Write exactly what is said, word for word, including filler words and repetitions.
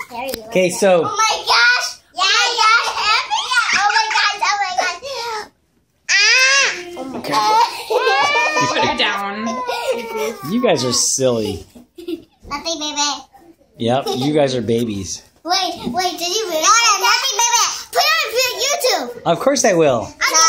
Okay, so. Oh my gosh! Yeah, yeah, oh my gosh! Oh my gosh! Ah! Oh my Okay. Put it down. You guys are silly. Nothing, baby. Yep, you guys are babies. Wait, wait, did you really? No, no, nothing, baby. Put it on YouTube. Of course I will. I'm